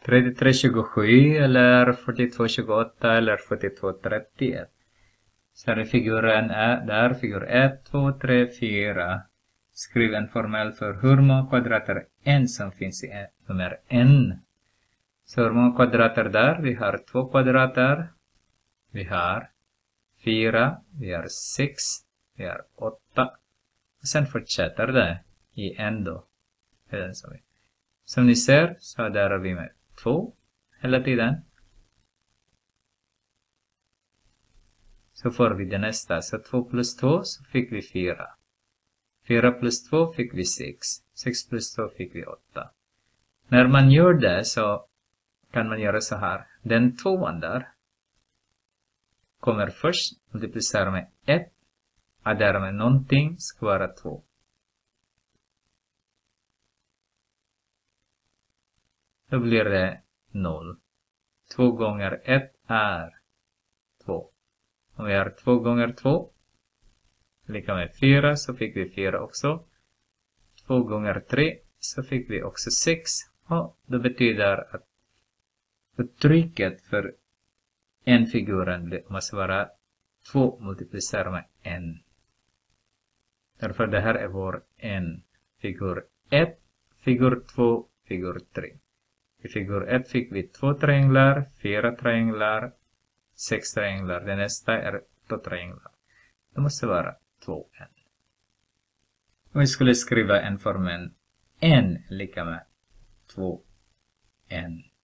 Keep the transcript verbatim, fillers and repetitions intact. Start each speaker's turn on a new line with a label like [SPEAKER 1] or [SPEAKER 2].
[SPEAKER 1] trettiotre tjugosju eller fyrtiotvå tjugoåtta eller fyrtiotvå trettioett. Så här är figuren är där, figur ett, två, tre, fyra. Skriv en formel för hur många kvadrater n som finns i nummer n. Så hur många kvadrater där? Vi har två kvadrater. Vi har fyra, vi har sex, vi har åtta. Och sen fortsätter det i n då. Som ni ser så där är vi med två hela tiden. Så får vi det nästa. Så två plus två så fick vi fyra. fyra plus två fick vi sex. sex plus två fick vi åtta. När man gör det så kan man göra så här. Den tvåan där kommer först multiplicera med ett. Addera med någonting ska vara två. Då blir det noll. två gånger ett är två. Om vi har två gånger två lika med fyra så fick vi fyra också. två gånger tre så fick vi också sex. Och det betyder att uttrycket för en figuren måste vara två multiplicerat med en. Därför det här är vår en. Figur ett, figur två, figur tre. I figur ett fick vi två trianglar, fyra trianglar, sex trianglar. Det nästa är två trianglar. Det måste vara två n. Och vi skulle skriva en formen n lika med två n.